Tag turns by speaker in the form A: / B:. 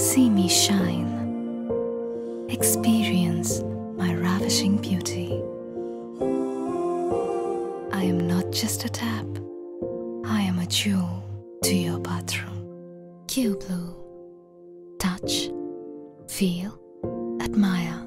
A: See me shine. Experience my ravishing beauty. I am not just a tap. I am a jewel to your bathroom. Q Blue. Touch, feel, admire.